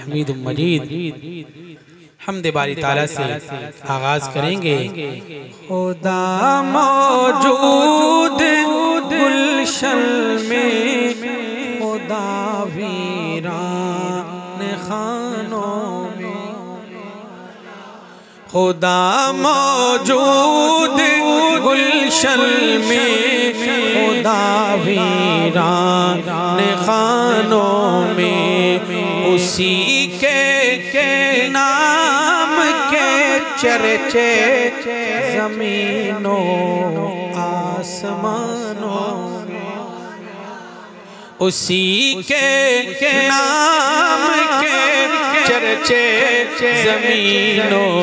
حمید مجید۔ حمد باری تعالیٰ سے آغاز کریں گے۔ خدا موجود گلشن میں، خدا ویران خانوں میں، خدا موجود گلشن میں، خدا ویران خانوں میں، اسی کے نام کے چرچے زمینوں آسمانوں میں، اسی کے نام کے چرچے زمینوں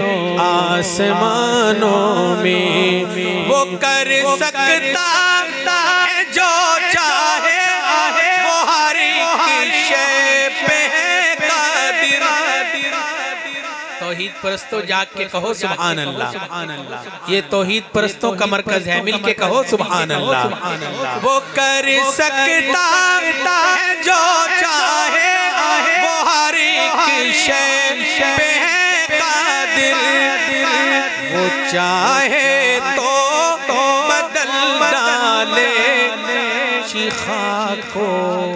آسمانوں میں، وہ کر سکتا ہے جو چاہے، وہ ہر ایک شے پہ قادر۔ توحید پرستوں جاگ کے کہو سبحان اللہ، یہ توحید پرستوں کا مرکز ہے، مل کے کہو سبحان اللہ۔ وہ کر سکتا ہے جو چاہے، وہ ہر ایک شے پہ قادر، وہ چاہے تو بدل ڈالے خاک کو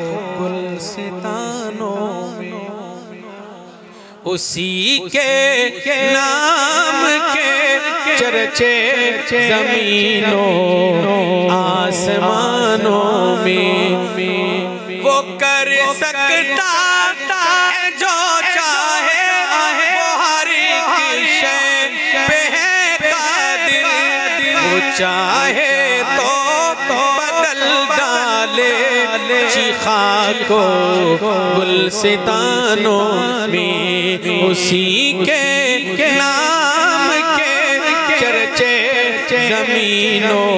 گلستانوں میں، اسی کے نام کے چرچے زمینوں آسمانوں میں، وہ کر سکتا ہے جو چاہے، وہ ہر ایک شے پہ قادر، وہ چاہے تو بدل ڈالے خاک کو گلستانوں میں، اسی کے نام کے چرچے زمینوں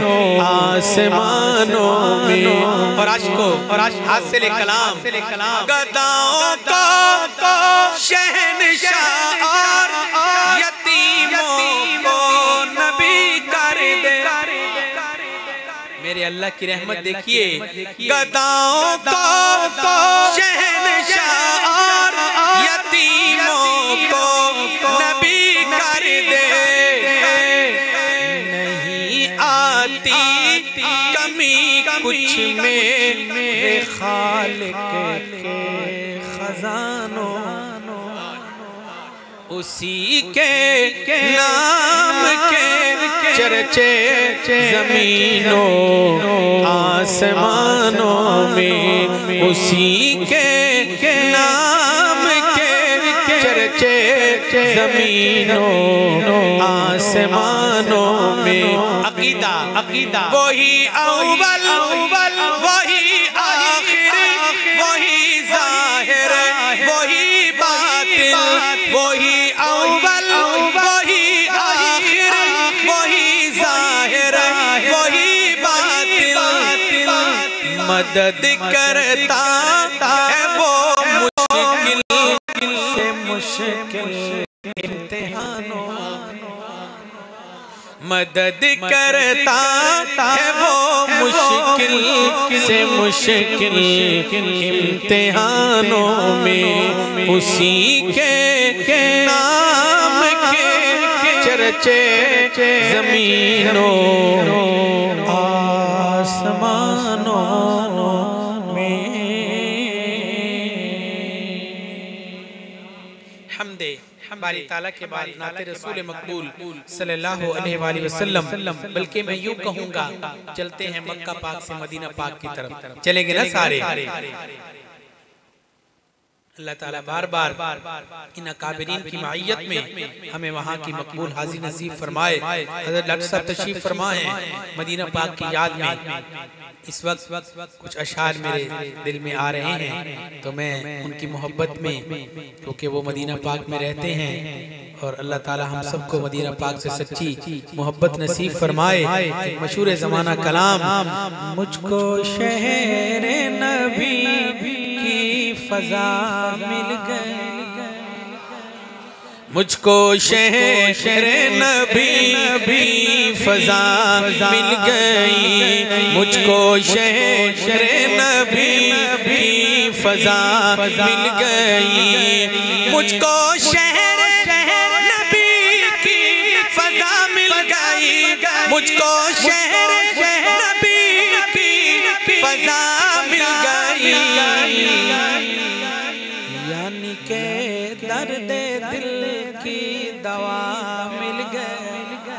آسمانوں میں۔ اور عاشقوں ہاتھ سے لے کلام، گداؤں کو شہنشاہ اور یتیموں کو نبی کر دے۔ میرے اللہ کی رحمت دیکھیے، گداؤں کو شہنشاہ اور یتیموں کو نبی کر دے، نہیں آتی کمی کچھ میرے خالق کے خزانوں، اسی کے نام کے چرچے زمینوں آسمانوں میں، اسی کے نام کے چرچے زمینوں آسمانوں میں۔ عقیدہ وہی اول وہی آخر، وہی ظاہر وہی باطن، وہی اول وہی آخر وہی ظاہر وہی باطن، مدد کرتا ہے وہ مشکل سے مشکل امتحانوں، مدد کرتا ہے وہ مشکل سے مشکل امتحانوں میں، اسی کے نام کے چرچے زمینوں آسمانوں میں۔ حمد باری تعالیٰ کے بعد نعت رسول مقبول صلی اللہ علیہ وآلہ وسلم، بلکہ میں یوں کہوں گا چلتے ہیں مکہ پاک سے مدینہ پاک کی طرف، چلیں گے نا سارے؟ اللہ تعالیٰ بار بار ان اکابرین کی معیت میں ہمیں وہاں کی مقبول حاضر نصیب فرمائے۔ حضرت ڈاکٹر صاحب تشریف فرمائے مدینہ پاک کی یاد میں۔ اس وقت کچھ اشعار میرے دل میں آ رہے ہیں تو میں ان کی محبت میں، کیونکہ وہ مدینہ پاک میں رہتے ہیں، اور اللہ تعالی ہم سب کو مدینہ پاک سے سچی محبت نصیب فرمائے۔ ایک مشہور زمانہ کلام، مجھ کو شہر نبی کی فضا مل گئی، مجھ کو شہر نبی کی فضا مل گئی، مجھ کو شہر نبی کی فضا مل گئی، مجھ کو شہر نبی کی فضا مل گئی، مجھ کو شہر نبی کی فضا مل گئی، یعنی کہ درد دل کی دوا مل گئی،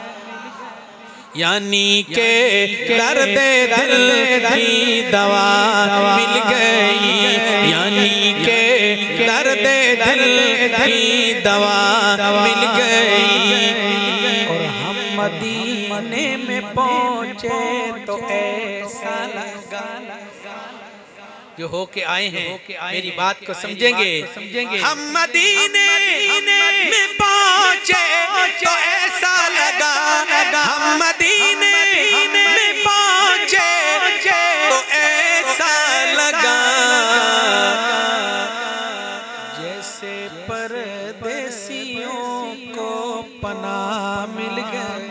یعنی کہ درد دل کی دوا مل گئی، یعنی کہ درد دل کی دوا مل گئی، اور ہم مدینے میں پہنچے تو ایسا لگا، جو ہو کے آئے ہیں میری بات کو سمجھیں گے، ہم مدینے میں پہنچے تو ایسا لگا، ہم مدینے میں پہنچے تو ایسا لگا، جیسے پردیسیوں کو پناہ مل گئی،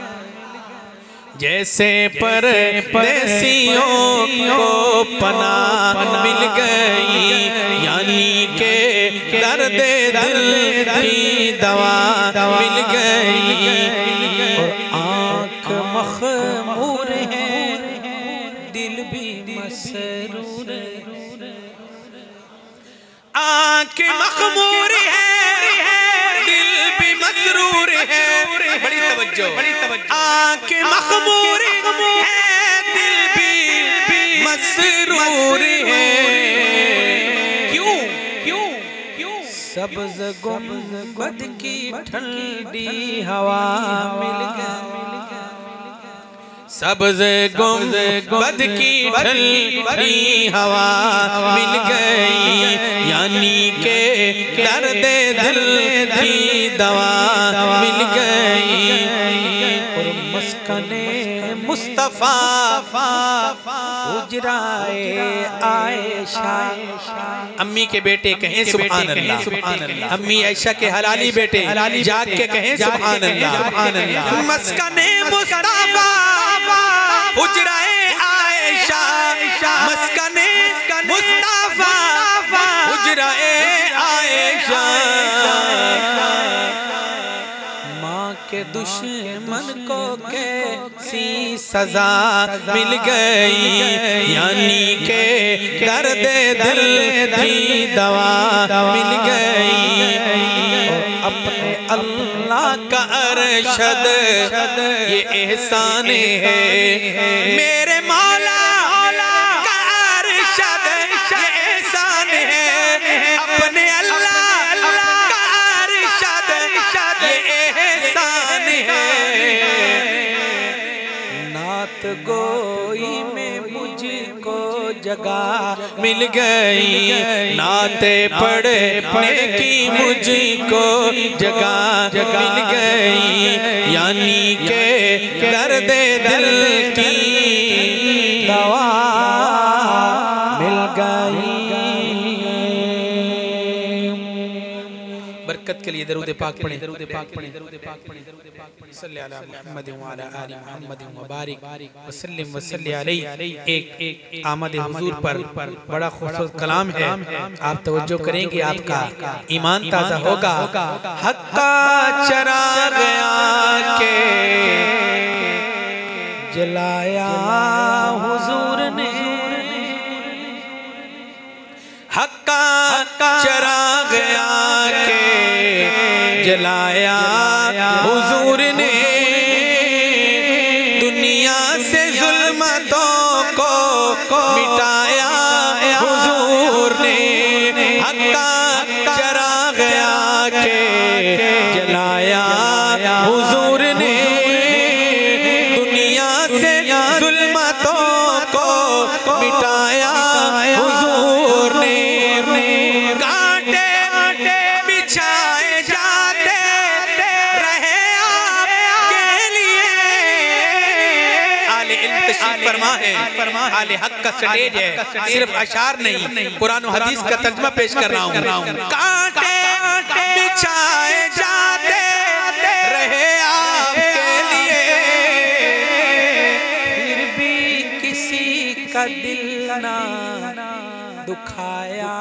جیسے پردیسیوں کو پناہ مل گئی، یعنی کہ درد دل کی دوا مل گئی، اور آنکھ مخمور ہے دل بھی مسرور ہے، آنکھ مخمور ہے دل بھی مسرور ہے، بڑی توجہ، آنکھ مخمور ہے دل بھی مسرور ہے، کیوں سبز گنبد کی ٹھنڈی ہوا مل گئی، سبز گنبد کی ٹھنڈی ہوا مل گئی، یعنی کہ درد دل کی دوا مل گئی، اور مسکن مصطفیٰ حجرائے عائشہ، امی کے بیٹے کہیں سبحان اللہ، امی عائشہ کے حلالی بیٹے جاگ کے کہیں سبحان اللہ، مسکن مصطفیٰ حجرائے عائشہ، مسکن مصطفیٰ حجرائے عائشہ، ماں کے دشمن کو کیسی سزا مل گئی، یعنی کہ درد دل کی دوا مل گئی، اپنے اللہ کا ارشد یہ احسان ہے، میرے مولا کا ارشد یہ احسان ہے، اپنے اللہ کا ارشد یہ احسان ہے، نعت گوئی میں مجھ کو جگہ مل گئی، نعت پڑھنے کی مجھ کو جگہ مل گئی، یعنی کہ درد دل کی دوا مل گئی۔ برکت کے لیے درود پاک پڑھیں، صلی اللہ محمد وعلی آل محمد وبارک وسلم وصلی علیہ۔ ایک آمد حضور پر بڑا خوبصورت کلام ہے، آپ توجہ کریں گے آپ کا ایمان تازہ ہوگا۔ حق کا چراغ آ کے جلایا حضور نے، حق کا چراغ آ کے جلایا حضور نے، دنیا سے ظلمتوں کو مٹایا حضور نے، حق کا چراغ آ کے جلایا حضور نے، دنیا سے ظلمتوں کو مٹایا حضور نے، بچھائے جاتے رہے آپ کے لیے، آل علم تشریف فرما ہے، آل حق کا سٹیج ہے، صرف اشعار نہیں قرآن و حدیث کا ترجمہ پیش کر رہا ہوں۔ کانٹے بچھائے جاتے رہے آپ کے لیے، پھر بھی کسی کا دل نہ دکھایا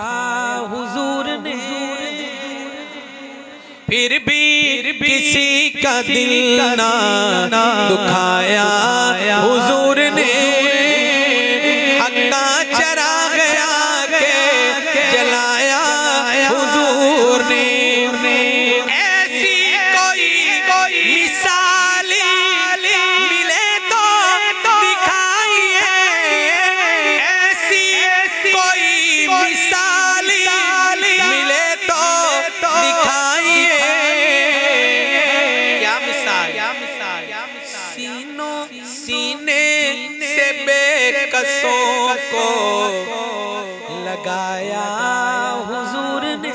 پھر بھی کسی کا دل نہ دکھایا حضور نے، حق کا چراغ کے جلایا حضور نے۔ ایسی کوئی مثال ملے تو دکھائیے، ایسی کوئی مثال ملے تو دکھائیے۔ کیا مثال؟ سینے سے بے کسوں کو لگایا حضور نے،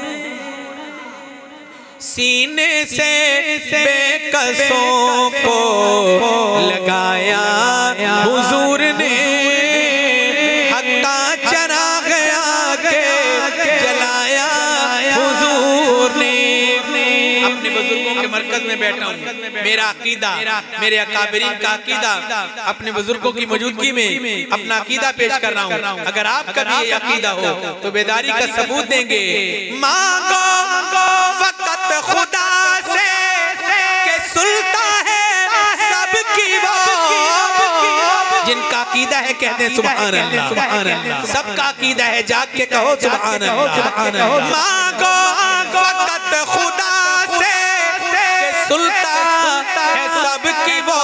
سینے سے بے کسوں کو لگایا حضور نے، حق کا چراغ کے جلایا حضور نے۔ اپنے بزرگوں کے مرکز میں بیٹھا ہوں، میرا عقیدہ، میرے اکابرین کا عقیدہ اپنے بزرگوں کی موجودگی میں اپنا عقیدہ پیش کر رہا ہوں۔ اگر آپ کا بھی یہ عقیدہ ہو تو بیداری کا ثبوت دیں گے۔ مانگو وقت خدا سے کہ سلطا ہے سب کی وہ، جن کا عقیدہ ہے کہتے ہیں سبحان اللہ، سب کا عقیدہ ہے جاگ کے کہو سبحان اللہ۔ مانگو وقت خدا سے کہ سلطا ہے سب کی وہ،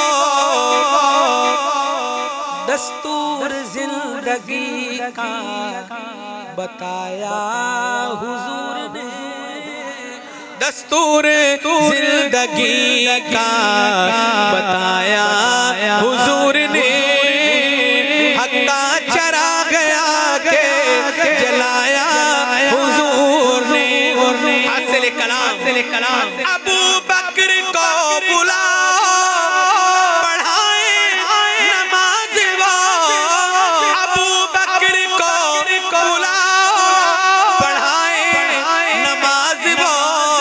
دستور زندگی کا بتایا حضور نے، دستور زندگی کا بتایا حضور نے، حق کا چراغ کے جلایا حضور نے۔ حاصل کلام ابو بکر کو بلاؤ پڑھائیں نماز وہ، ابو بکر کو بلاؤ پڑھائیں نماز وہ،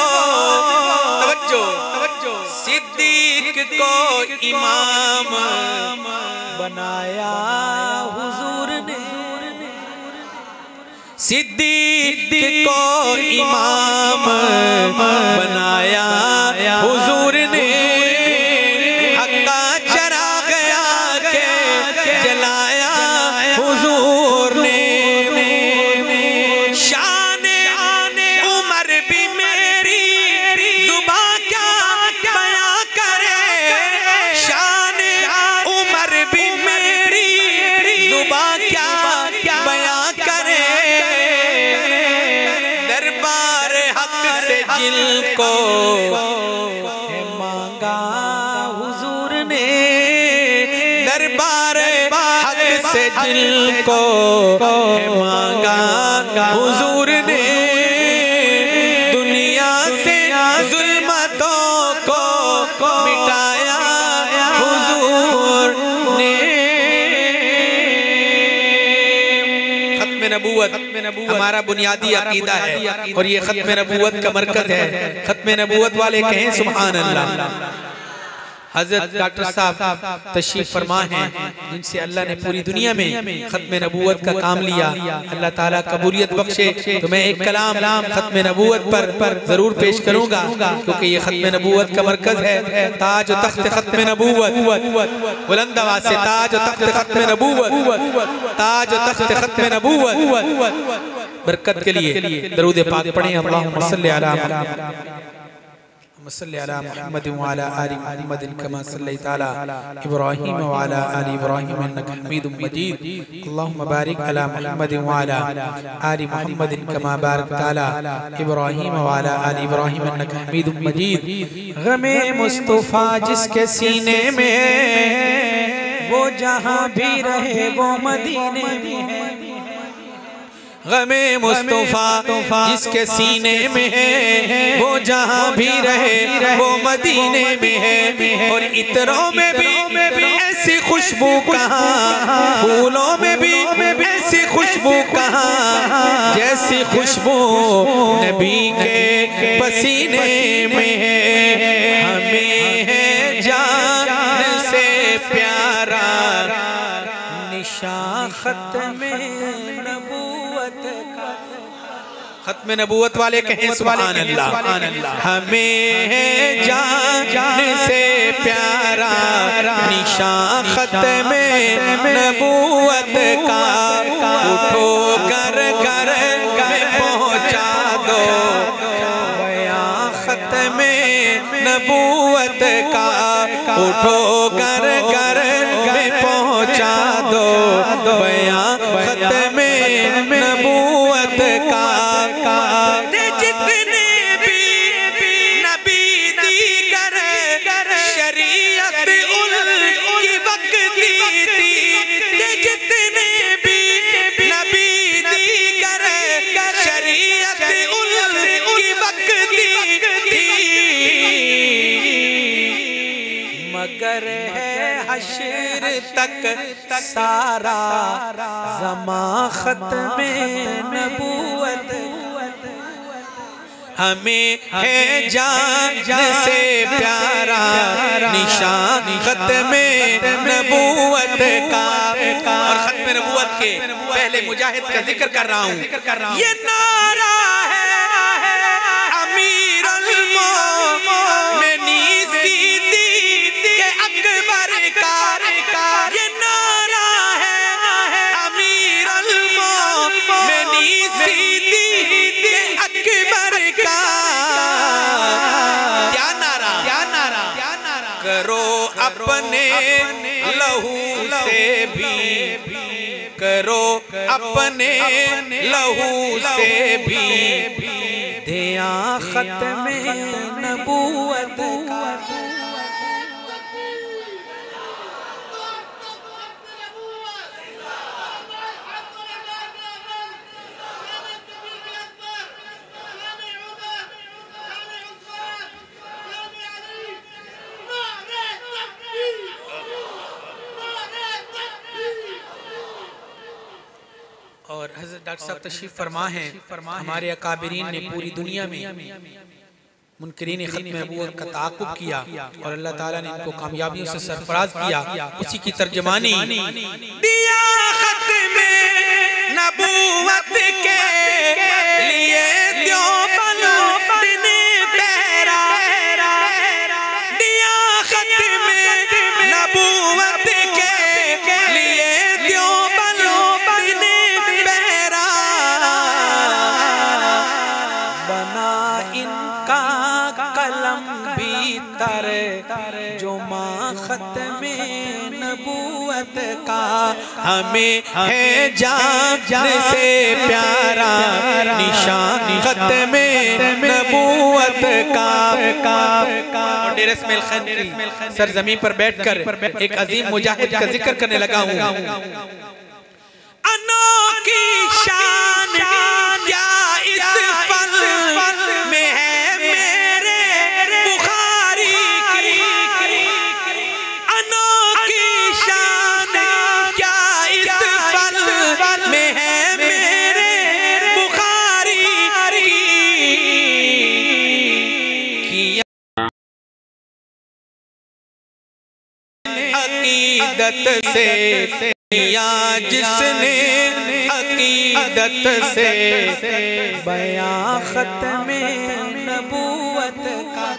توجہ، صدیق کو امام بنایا حضور نے، صدیق کو امام بنایا حضور نے، حق کا چراغ کے جلایا حضور نے۔ شان عمر بھی میری زبان کیا بیاں کرے، شان عمر بھی میری زبان کیا بیاں کرے، دربار حق سے جن کو ہے مانگا حضور نے، دربار حق سے جن کو ہے مانگا حضور نے، دنیا سے ظلمتوں کو مٹایا حضور نے۔ ختم نبوت ہمارا بنیادی عقیدہ ہے اور یہ ختم نبوت کا مرکز ہے۔ ختم نبوت والے کہیں سبحان اللہ۔ حضرت ڈاکٹر صاحب تشریف فرما ہیں جن سے اللہ نے پوری دنیا میں ختم نبوت کا کام لیا، اللہ تعالیٰ قبولیت بخشے۔ تو میں ایک کلام ختم نبوت پر ضرور پیش کروں گا کیونکہ یہ ختم نبوت کا مرکز ہے۔ تاج و تخت ختم نبوت، بلند آواز سے تاج و تخت ختم نبوت، تاج و تخت ختم نبوت۔ برکت کے لیے درود پاک پڑھیں، اللہم صلی علی صلی علی محمد وعلی آل محمد کما صلیت علی ابراہیم وعلی آل ابراہیم انک حمید مجید، اللہم بارک علی محمد وعلی آل محمد کما بارکت علی ابراہیم وعلی آل ابراہیم انک حمید مجید۔ غم مصطفیٰ جس کے سینے میں ہے وہ جہاں بھی رہے وہ مدینے میں ہے، غم مصطفیٰ جس کے سینے میں ہے وہ جہاں بھی رہے وہ مدینے میں ہے، اور عطروں میں بھی ایسی خوشبو کہاں، پھولوں میں بھی ایسی خوشبو کہاں، جیسی خوشبو نبی کے پسینے میں ہے، ہمیں ہے جان سے پیارا نشان ختم نبوت کا۔ ختم نبوت والے کہیں سبحان اللہ. ہمیں جان سے پیارا نشان ختم نبوت کا اٹھو گھر گھر میں پہنچا دو. بیان ختم نبوت کا اٹھو گھر گھر میں پہنچا دو. بیان ختم نبوت کا جتنے بھی نبی دیگر شریعت ان کی وقت تھی. جتنے بھی نبی دیگر شریعت ان کی وقت تھی. مگر ہے حشر تک سارا زمان ختم نبوت. ہمیں ہے جان سے پیارا نشان ختم نبوت کا. اور ختم نبوت کے پہلے مجاہد کا ذکر کر رہا ہوں. یہ نعرہ ہے امیر المومنین صدیق اکبر کا. یہ نعرہ ہے امیر المومنین صدیق اکبر کا. کیا نعرہ کرو اپنے لہو سے بھی, کرو اپنے لہو سے بھی دیا ختم نبوت کا. اور حضرت ڈاکٹر صاحب تشریف فرما ہیں. ہمارے اکابرین نے پوری دنیا میں منکرین ختم نبوت کا تعاقب کیا اور اللہ تعالیٰ نے ان کو کامیابیوں سے سرفراز کیا. اسی کی ترجمانی دیا ختم نبوت کے لیے دیوبند دن پہرا. دیا ختم نبوت کے لیے دیوبند دن پہرا. بنا ان کا قلم بھی تر جو ماں ختم نبوت کا. ہمیں ہے جان سے پیارا نشان ختم نبوت کا. اور ڈیر اسماعیل خان کی سرزمین پر بیٹھ کر ایک عظیم مجاہد کا ذکر کرنے لگا ہوں. انوکھی شان کیا اس پل میں ہے میرے بخاری کی. انوکھی شان کیا اس پل میں ہے میرے بخاری کی. عقیدت سے یا جس نے عقیدت سے بیان ختم نبوت کا.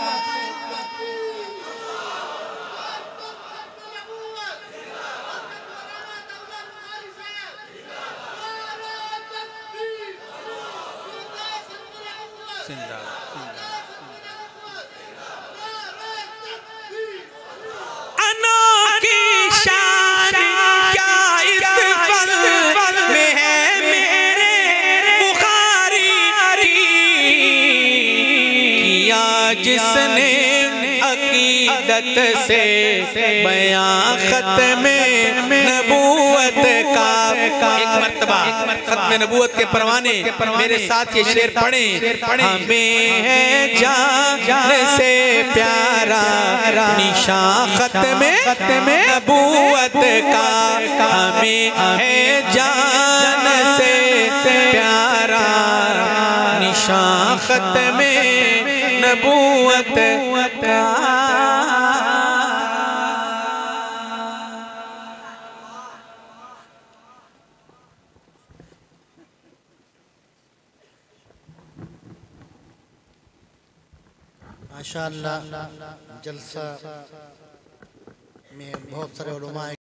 جس نے عقیدت سے بیان ختم نبوت کا. ایک مرتبہ ختم نبوت کے پروانے میرے ساتھ یہ شعر پڑھیں. ہمیں ہے جان سے پیارا نشان ختم نبوت کا. ہمیں ہے جان سے پیارا نشان ختم نبوت کا. ماشاءاللہ جلسہ میں بہت سارے علماء